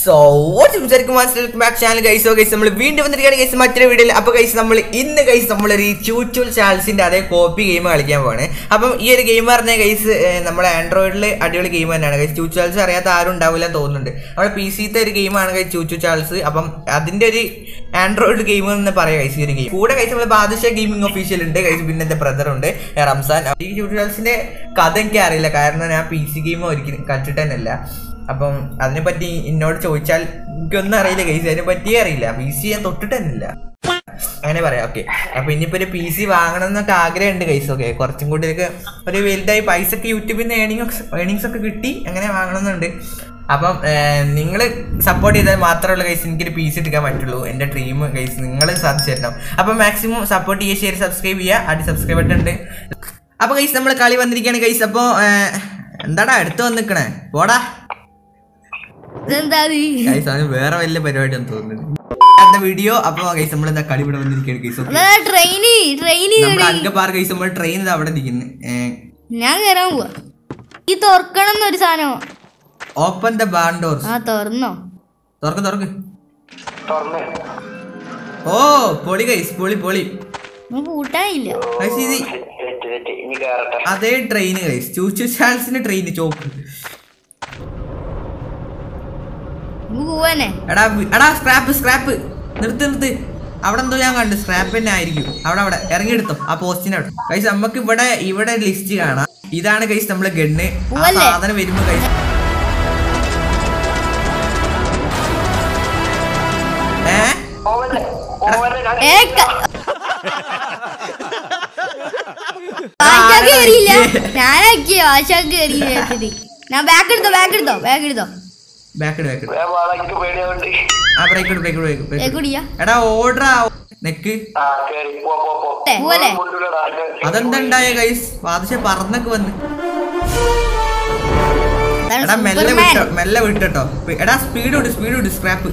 So what's up welcome back channel guys. So guys നമ്മൾ വീണ്ടും വന്നിരിക്കുകയാണ് guys മറ്റൊരു വീഡിയോയിൽ. അപ്പോൾ guys നമ്മൾ ഇന്ന് guys നമ്മളൊരു ചൂച്ചൂൽ ചാൾസിന്റെ അതേ കോപ്പി ഗെയിം കളിക്കാൻ പോവാണ്. അപ്പം ഈ ഒരു ഗെയിം പറഞ്ഞ guys നമ്മുടെ ആൻഡ്രോയിഡിൽ അടിപൊളി ഗെയിം തന്നെയാണ് guys. ചൂച്ചൂൽ ചാൾസ് അറിയാത്ത ആരും ഉണ്ടാവില്ല തോന്നുന്നുണ്ട്. നമ്മുടെ PC-ത്തെ ഒരു ഗെയിമാണ് guys ചൂച്ചൂൽ ചാൾസ്. അപ്പം അതിന്റെ ഒരു ആൻഡ്രോയിഡ് ഗെയിം എന്ന് പറയാം guys ഈ ഒരു ഗെയിം. കൂടെ guys നമ്മൾ ബാദുഷ ഗെയിമിംഗ് ഒഫീഷ്യൽ ഉണ്ട് guys. പിന്നെ എൻ്റെ ബ്രദർ ഉണ്ട് റംസാൻ. ഈ ചൂച്ചൂൽ ചാൾസിന്റെ കഥ എനിക്ക് അറിയില്ല, കാരണം ഞാൻ PC ഗെയിം ഒരിക്കലും കളിച്ചിട്ട് തന്നെ ഇല്ല. അപ്പം അതിനെപ്പറ്റി എന്നോട് ചോദിച്ചാൽ എനിക്കൊന്നും അറിയില്ല ഗൈസ്, അതിനെപ്പറ്റിയേ അറിയില്ല. PC ഞാൻ തൊട്ടിട്ട് തന്നെ ഇല്ല, അങ്ങനെ പറയാം. ഓക്കെ, അപ്പൊ ഇനിയിപ്പോ ഒരു PC വാങ്ങണം എന്നൊക്കെ ആഗ്രഹമുണ്ട് ഗൈസ്. ഓക്കെ, കുറച്ചും കൂടി ഒരു വലുതായി പൈസ ഒക്കെ യൂട്യൂബിൽ നിന്ന് ഏണിങ്സ് ഒക്കെ കിട്ടി അങ്ങനെ വാങ്ങണമെന്നുണ്ട്. അപ്പം നിങ്ങൾ സപ്പോർട്ട് ചെയ്താൽ മാത്രമല്ല ഗൈസ് എനിക്കൊരു PC എടുക്കാൻ പറ്റുള്ളൂ. എൻ്റെ ഡ്രീം ഗൈസ് നിങ്ങൾ സാധിച്ചു തരണം. അപ്പം മാക്സിമം സപ്പോർട്ട് ചെയ്യുക, ഷെയർ, സബ്സ്ക്രൈബ് ചെയ്യുക. അടി സബ്സ്ക്രൈബ് ബട്ടൺ. അപ്പൊ ഗൈസ് നമ്മൾ കളി വന്നിരിക്കുകയാണ് ഗൈസ്. അപ്പോൾ എന്താടാ അടുത്ത് വന്നിക്കണേ പോടാ, വേറെ വലിയ പരിപാടി എന്ന് തോന്നുന്നു വീഡിയോ. അപ്പൊ ഗൈസ് നമ്മൾ എന്താ കളി ഇവിടെ വന്നിരിക്കുകയാണ്. നമ്മൾ ട്രെയിൻ അവിടെ നിൽക്കുന്നു. ഞാൻ കേറാൻ പോവാ. ഈ തുറക്കണം എന്നൊരു സാധനം. Open the bar doors. ആ തുറന്നോ? തുറക്ക്. ഓ പൊളി ഗൈസ്, പൊളി. കൂട്ടായില്ല അതേ ട്രെയിൻ ഗൈസ്, ചൂച്ചു ചാൾസിന്റെ ട്രെയിൻ ചോക്ക്. എടാ സ്ക്രാപ്പ് നിർത്ത്. അവിടെ എന്തോ ഞാൻ കണ്ടു, സ്ക്രാപ്പ് തന്നെ ആയിരിക്കും. അവിടെ ഇറങ്ങിയെടുത്തോ ആ പോസ്റ്റിന് അവിടെ. ഗൈസ് നമുക്ക് ഇവിടെ ലിസ്റ്റ് കാണാം. ഇതാണ് ഗൈസ് നമ്മളെ ഗണ്ണ്. സാധനം വരുമ്പോ ഗൈസ് ഞാൻ ബാക്ക് എടുത്തോ. എടാ ഓർഡർ നെക്ക്. അതെന്തായ ഗൈസ് വാദിച്ച പറന്നൊക്കെ വന്ന്. എടാ മെല്ലെ വിട്ടോ. എടാ സ്പീഡ് വിട് സ്ക്രാപ്പ്.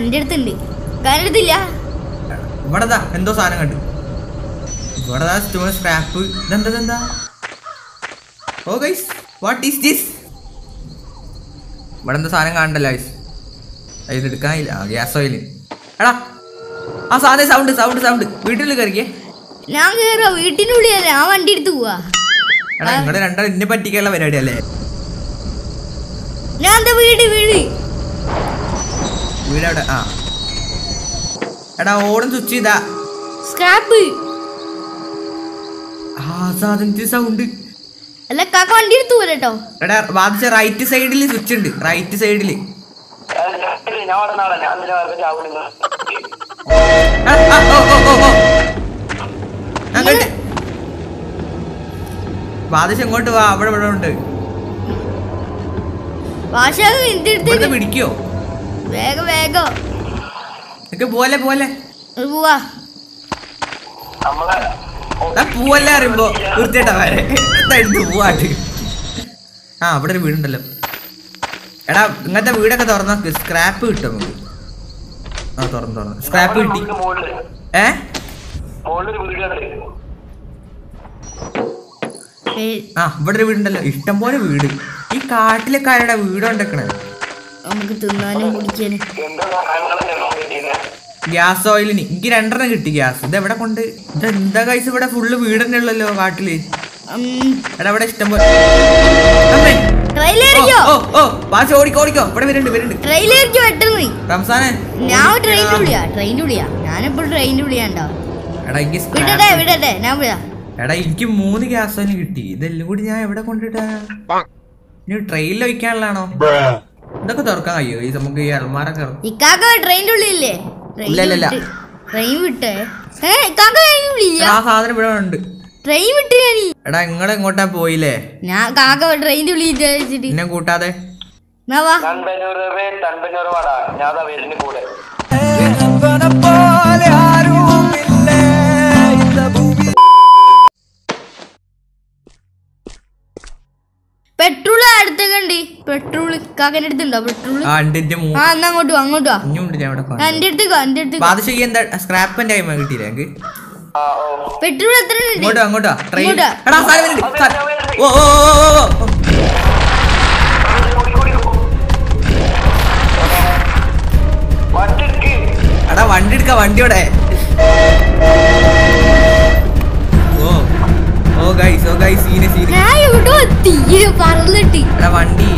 ഇവിടെതാ എന്തോ സാധനം കണ്ടു. ഇവിടെതാ സ്ക്രാപ്പ്. ഇതെന്താ? ഓ ഗൈസ് വാട്ട് ഈസ് ദിസ്? ഇവിടെ എന്താ സാധനം കാണണ്ടല്ലോ ഗൈസ്. ഇത് എടുക്കാനില്ല. Gas oil. എടാ ആ സാധനം സൗണ്ട് വീട്ടിൽ കയറിക്കേ. ഞാൻ കേറാ വീട്ടിനുള്ളിലല്ലേ, ആ വണ്ടി എടുത്ത് പോവാ. എടാ നിങ്ങള് രണ്ടാളും എന്നെ പറ്റിക്കാനുള്ള പരിപാടി അല്ലേ? ഞാൻ വീട് അവിടെ. ആ എടാ ഓടും സ്വിച്ച് ചെയ്താ സ്ക്രാപ്പ്. ആ സാധനത്തിന് സൗണ്ട്. അല്ല കാക്ക വണ്ടി എടുത്തു പോലെട്ടോ. എടാ ബാധിച്ച റൈറ്റ് സൈഡില് സ്വിച്ച് ഉണ്ട്. റൈറ്റ് സൈഡില് ബാധിച്ച എങ്ങോട്ട് വാ, അവിടെ ഉണ്ട്. പിടിക്കോ? വേഗം പോലെ പോവാ. പൂവല്ലേ അറിയുമ്പോ വൃത്തിയായിട്ടാ പോവാട്ട്. ആ അവിടെ ഒരു വീടുണ്ടല്ലോ. എടാ ഇങ്ങനത്തെ വീടൊക്കെ തുറന്ന സ്ക്രാപ്പ് കിട്ടും നമുക്ക്. ആ തുറന്നു സ്ക്രാപ്പ് കിട്ടി. ആ ഇവിടെ ഒരു വീടുണ്ടല്ലോ. ഇഷ്ടം പോലെ വീട്. ഈ കാട്ടിലൊക്കെ ആരുടെ വീട് ഉണ്ടാക്കണേ? നമുക്ക് തിന്നാനും കുടിക്കാനും. ഗ്യാസ് ഓയിലിന് എനിക്ക് 2 കിട്ടി ഗ്യാസ്. ഇത് എവിടെ കൊണ്ട്? ഇതെന്താ ഗൈസ് ഇവിടെ ഫുള്ള് വീട് തന്നെ ഉള്ളല്ലോ കാട്ടില്. എടാ ഇവിടെ ഇഷ്ടം പോലെ. ഓടിക്കോ ഇവിടെ വരുന്നുണ്ട്. റംസാനെ എടാ എനിക്ക് 3 ഗ്യാസ് ഓയിൽ കിട്ടി. ഇതെല്ലാം കൂടി ഞാൻ എവിടെ കൊണ്ടിട്ടാ? ഇനി ട്രെയിനിൽ വയ്ക്കാനുള്ളതാണോ? ഇതൊക്കെ തുറക്കാൻ കഴിയോ ഈ നമുക്ക്? ഈ അൽമാരൊക്കെ സാധനം ഇവിടെ ഉണ്ട്. എടാ നിങ്ങളെ എങ്ങോട്ടാ പോയില്ലേ? ഞാൻ കാക്ക ട്രെയിനിന്റെ ഉള്ളിൽ എന്നെ കൂട്ടാതെ. പെട്രോൾ അടുത്തേക്കണ്ട്. പെട്രോൾ കാക്കന്റെ അടുത്തുണ്ടോ? പെട്രോൾ അങ്ങോട്ട് വാ. എന്റെ അടുത്തേക്ക് സ്ക്രാപ്പിന്റെ കിട്ടിയില്ലേ? പെട്രോൾ എത്ര? അങ്ങോട്ടാ വണ്ടിയോടെ. ഓ ഗൈസ് സീന് പറഞ്ഞിട്ട് എടാ വണ്ടി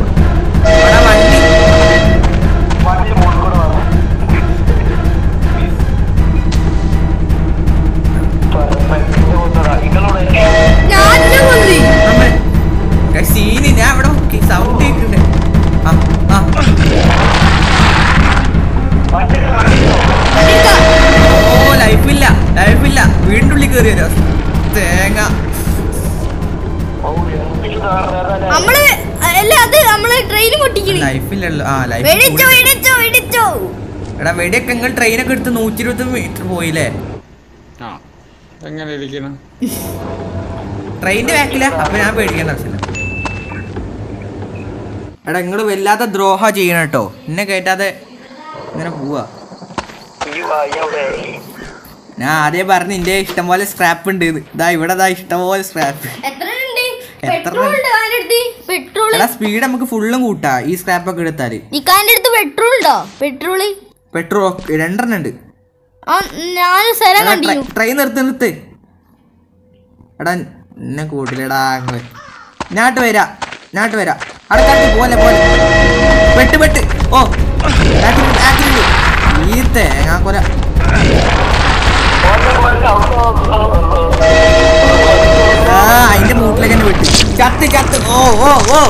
സീന് ഞാൻ ഇവിടെ സൗണ്ട് കേട്ടിട്ടുണ്ട്. ഓ ലൈഫില്ല വീടിൻ്റെ ഉള്ളിൽ കയറി വരാ തേങ്ങ. ലൈഫില്ലല്ലോ. എടാ വെടിയൊക്കെ നിങ്ങൾ ട്രെയിനൊക്കെ എടുത്ത് 120 മീറ്റർ പോയില്ലേ? ട്രെയിനിന്റെ ബാക്കില. അപ്പൊ ഞാൻ പേടിക്കേണ്ട ആവശ്യമില്ല. എടാ നിങ്ങള് വല്ലാത്ത ദ്രോഹ ചെയ്യണം കേട്ടോ. എന്നെ കേട്ടാതെ ഇങ്ങനെ പോവാ. ഞാൻ ആദ്യം പറഞ്ഞു നിന്റെ ഇഷ്ടം പോലെ സ്ക്രാപ്പ് ഉണ്ട്. ഇതാ ഇവിടെ ഇഷ്ടംപോലെ സ്ക്രാപ്പ്. എടാ സ്പീഡ് നമുക്ക് ഫുള്ളും കൂട്ടാ ഈ സ്ക്രാപ്പ് ഒക്കെ എടുത്താല്. പെട്രോൾ 2 ഉണ്ട്. ട്രെയിൻ നിർത്ത്. എടാ എന്നെ കൂട്ടിലെടാ. ഞാട്ട് വരാ അടുത്ത പോലെ പെട്ട്. ഓ ഈ തേങ്ങ കൊല. അതിന്റെ മൂട്ടിലേക്ക് തന്നെ വിട്ടു. ചത്ത്. ഓ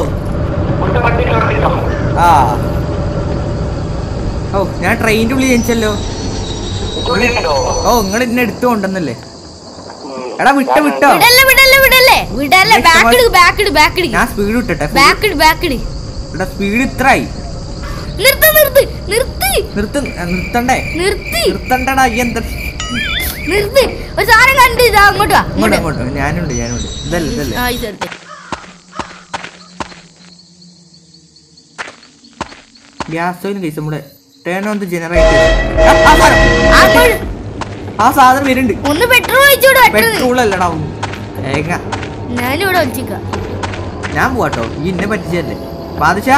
ഞാൻ ട്രെയിനിന്റെ ഉള്ളിൽ ജനിച്ചല്ലോ. ഓ നിങ്ങൾ എന്നെ എടുത്തു കൊണ്ടെന്നല്ലേ? എടാ വിട്ടോ. ഞാൻ സ്പീഡ് വിട്ടെ. എടാ സ്പീഡ് ഇത്രയായി. നിർത്തണ്ടടാ. എന്താ അങ്ങോട്ട് ഞാനുണ്ട്. ഇതല്ലേ ഗ്യാസ് ഓയിൽ കേസ് നമ്മുടെ ടേൺ ഓൺ ദി ജനറേറ്റർ. ആ സാധനം വരുന്നുണ്ട്. ഒന്ന് പെട്രോൾ അല്ലടാ തേങ്ങ. ഞാൻ പോവാട്ടോ. ഈ എന്നെ പറ്റിച്ചല്ലേ ബാദുഷാ.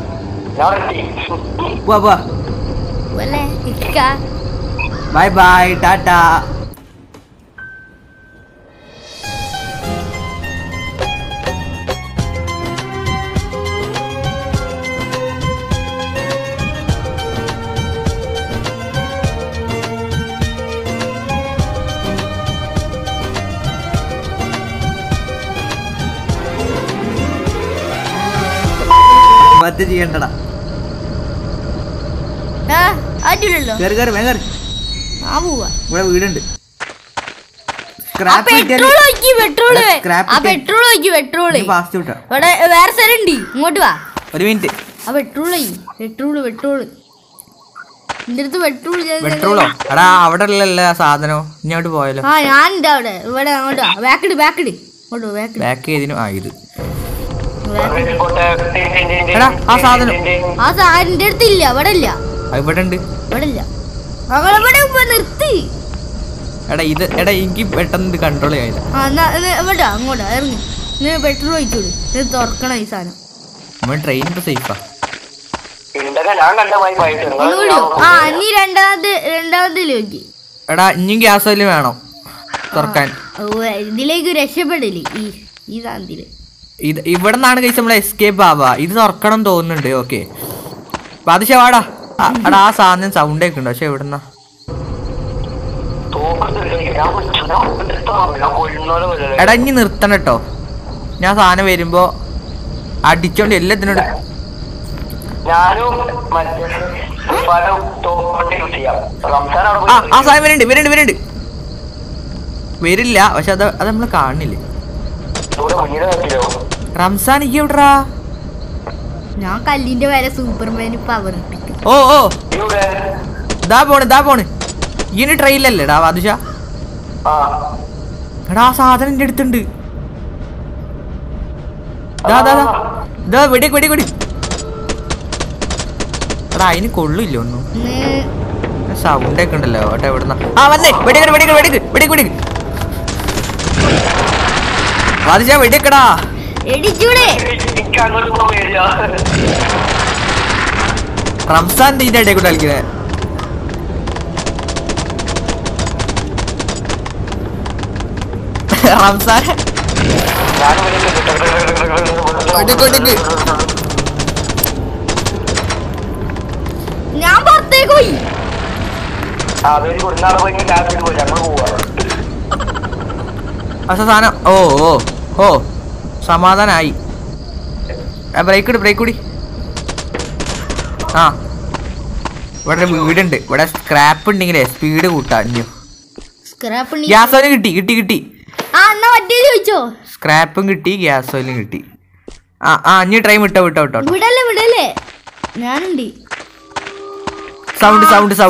ബൈ ടാറ്റാ. ചെയ്യണ്ടടാ. ഇവിടെ വീടുണ്ട്. ഇങ്ങോട്ട് വാ. ഒരു മിനിറ്റ്. പെട്രോളോ? എടാ അവിടെ ഉള്ള സാധനോ ഇങ്ങോട്ട് പോയാലോ? ഞാനുണ്ട് അവിടെ. ഇവിടെ ബാക്ക് ചെയ്തിനു. ഇത് എടാ ആ സാധനം അടുത്തില്ല. ഇവിടെ ഉണ്ട്. നിർത്തി. എടാ എനിക്ക് പെട്ടെന്ന് കൺട്രോൾ ചെയ്യില്ല. അങ്ങോട്ടാ ഇറങ്ങി. പെട്രോൾ ഒഴിച്ചോളൂ. തുറക്കണം ഈ സാധനം. നമ്മൾ ട്രെയിൻ ഇപ്പൊ സേഫാ. നീ രണ്ടാമതിലേക്ക്. എടാ ഇനിയും ഗ്യാസ് ഓയിൽ വേണം തുറക്കാൻ. ഇതിലേക്ക് രക്ഷപ്പെടില്ലേ ഈ സാധനത്തില്. ഇവിടെ നിന്നാണ് കഴിച്ച് നമ്മളെ എസ്കേപ്പ് ആവാ. ഇത് തുറക്കണം തോന്നുന്നുണ്ട്. ഓക്കെ പാതിശ വാടാ. എടാ ആ സാധനം സൗണ്ട് ഒക്കെ ഉണ്ട്. പക്ഷെ എവിടുന്നാ? എടാ ഇനി നിർത്തണം കേട്ടോ. ഞാൻ സാധനം വരുമ്പോ അടിച്ചോണ്ട് എല്ലാത്തിനോട്. ആ സാധനം വരുന്നുണ്ട്. വരില്ല പക്ഷെ അത് നമ്മള് കാണില്ലേ. റംസാൻ എവിടാ? ഞാൻ കല്ലിന്റെ വരെ സൂപ്പർമാന് പവർ. ഓ ദാ പോണ്. ഇനി ട്രെയിലല്ലേടാ ബാദുഷ? എടാ ആ സാധനം എന്റെ അടുത്തുണ്ട്. വെടി. എടാ അതിന് കൊള്ളില്ല ഒന്നും. സൗണ്ട് ഒക്കെ ഉണ്ടല്ലോ. ഓട്ടെ എവിടുന്ന? ആ വന്നേ. വെടിക്ക്. ബാദുഷ വെടിക്കടാ. റംസാൻ ഇതിന്റെ ഇടയിൽ കൂടെ കളിക്കുന്നത്. റംസാൻ ഞാൻ പുറത്തേക്ക് പോയി. സാധനം ഓ ഓ ഓ സമാധാനായി. ബ്രേക്ക് കൂടി. ആ ഇവിടെ വീടുണ്ട്. ഇവിടെ സ്ക്രാപ്പ് ഉണ്ടെങ്കിലേ സ്പീഡ് കൂട്ടാ. ഗ്യാസ് ഓയിലും കിട്ടി. സ്ക്രാപ്പും കിട്ടി, ഗ്യാസ് ഓയിലും കിട്ടി. ഇനി ട്രെയിൻ വിട്ടോ. സൗണ്ട്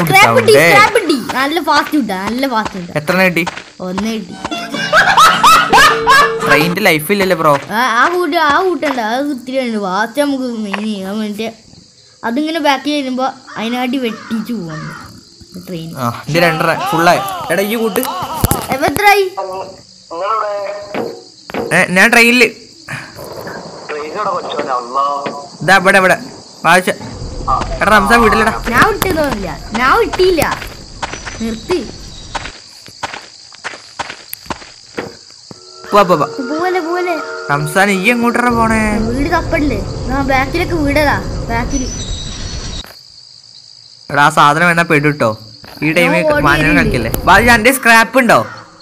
എത്ര കിട്ടി? ഒന്ന് കിട്ടി. ട്രെയിനിന്റെ ലൈഫ് ഇല്ലല്ലേ ബ്രോ? കൂട്ടണ്ട, അത് ഇത്തിരി വാസ്റ്റ് നമുക്ക് മെയിൻ ചെയ്യാൻ വേണ്ടി. അതിങ്ങനെ ബാക്കി വരുമ്പോ അതിനാട്ടി വെട്ടിച്ചു പോവാണ് ട്രെയിൻ. ഫുള്ളായി. എടാ ഈ കൂട്ട് എത്രയായി? ഞാൻ ട്രെയിനില് ഇവിടെ വായിച്ച. എടാ റംസാൻ വീട്ടിലടാ. ഞാൻ വിട്ടതൊന്നുമില്ല, ഞാൻ വിട്ടില്ല. നിർത്തി പോലെ റംസാൻ ഈ എങ്ങോട്ടാ പോണേ? വീട് തപ്പണ്ടേ? ബാക്കിലൊക്കെ വീടതാ. ബാക്കില് എടാ ആ സാധനം വേണ പെടുട്ടോ. ഈ ടൈമിൽ മാനം കളിക്കല്ലേ. ബാക്കി എന്റെ സ്ക്രാപ്പ് ഉണ്ടോ?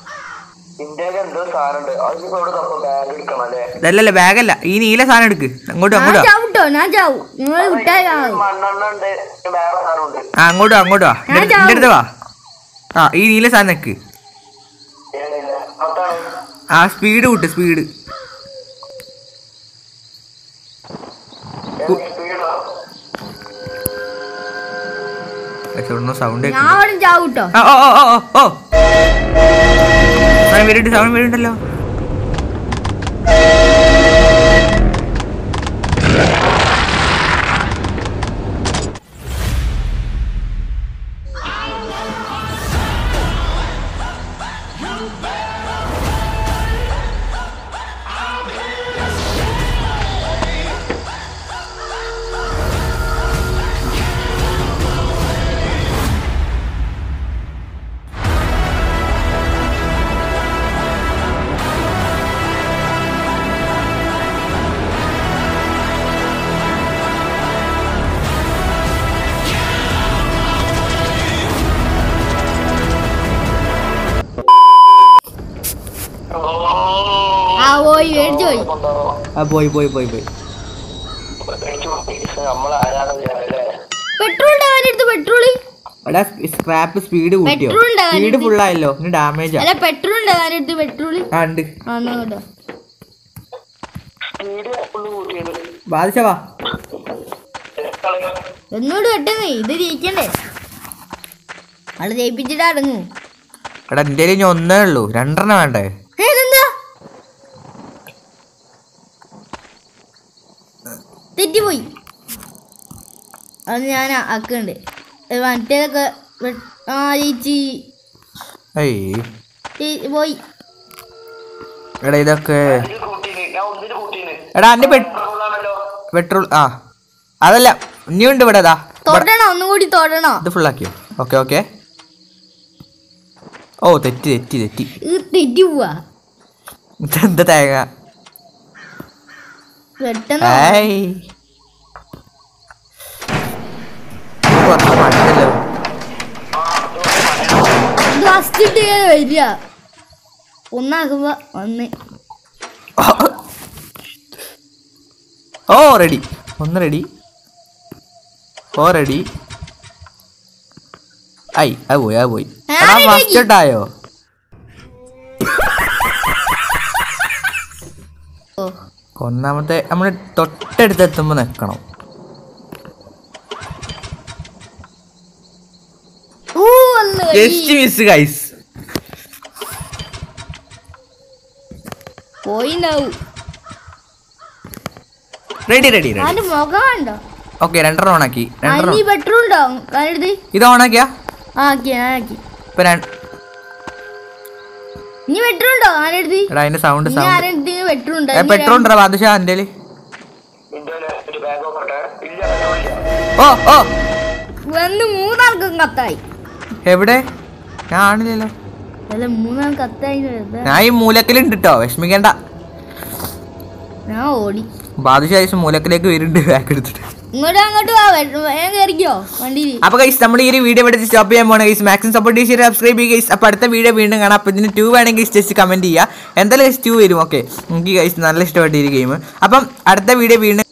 ഇതല്ലല്ലേ ബാഗല്ല, ഈ നീല സാധനം എടുക്ക്. അങ്ങോട്ടോ അങ്ങോട്ടോ വാ. എന്റെ അടുത്ത് വാ. ഈ നീല സാധനം നിക്ക്. സ്പീഡ് കൂട്ട്. സൗണ്ട് വരുന്നുണ്ടല്ലോ. പോയി. സ്ക്രാപ്പ് സ്പീഡ് കൂട്ടിയോ? സ്പീഡ് ഫുള്ളായല്ലോ. ഡാമേജ് ബാധിച്ചവാ. എന്നോട് പെട്ടെന്ന് ഇത് ജയിക്കണ്ടേ? അത് ജയിപ്പിച്ചിട്ട് അടങ്ങൂ. എടാ എന്റെ ഇനി ഒന്നേ ഉള്ളൂ, രണ്ടെണ്ണം വേണ്ടേ? തെറ്റിപ്പോയി. അത് ഞാൻ ആക്കണ്ട്. മറ്റേതൊക്കെ പോയി. എടാ ഇതൊക്കെ എടാ എന്റെ പെട്രോൾ അതല്ല ഇനിയുണ്ട് ഇവിടെ. തൊടണോ? ഒന്നും കൂടി തൊടണോ? ഇത് ഫുള്ളാക്കിയോ? ഓക്കെ. ഓ തെറ്റി പോവാ. എന്താ തേങ്ങ? വരിക ഒന്നാകുമ്പോ ഒന്ന്. റെഡി. ഒന്ന് റെഡി. പോയി. ഫസ്റ്റ് ഒന്നാമത്തെ നമ്മള് തൊട്ടടുത്തെത്തുമ്പോ നിക്കണം. റെഡി. ഓക്കെ രണ്ടെണ്ണം ഓണാക്കി. ഇത് ഓണാക്കിയാ അതിന്റെ സൗണ്ട് പെട്രോൾ ഉണ്ടോ ബാദുഷാ? എന്റെ മൂന്നാൾക്കും കത്തായി. എവിടെ? ഞാൻ ആണില്ലല്ലോ. അല്ല 3 കത്തായി ഞാൻ ഈ മൂലക്കലുണ്ട് കേട്ടോ, വിഷമിക്കണ്ട. ഞാൻ ഓടി ബാദുഷാ മൂലക്കിലേക്ക് വരുന്നുണ്ട് ബാക്ക് എടുത്തിട്ട്. അങ്ങോട്ട് കയറിക്കോ വണ്ടിയിൽ. അപ്പൊ ഗൈസ് നമ്മൾ ഈ ഒരു വീഡിയോ ഇവിടെ സ്റ്റോപ്പ് ചെയ്യാൻ പോകണം ഗൈസ്. മാക്സിമം സപ്പോർട്ട് ചെയ്ത് സബ്സ്ക്രൈബ് ചെയ്യുക ഗൈസ്. അപ്പോൾ അടുത്ത വീഡിയോ വീണ്ടും കാണാം. അപ്പോൾ ഇതിന് 2 വേണമെങ്കിൽ ജസ്റ്റ് കമന്റ് ചെയ്യുക. എന്തായാലും ഗൈസ് 2 വരും. ഓക്കെ, എനിക്ക് ഗൈസ് നല്ല ഇഷ്ടപ്പെട്ട ഈ ഗെയിം. അപ്പം അടുത്ത വീഡിയോ വീണ്ടും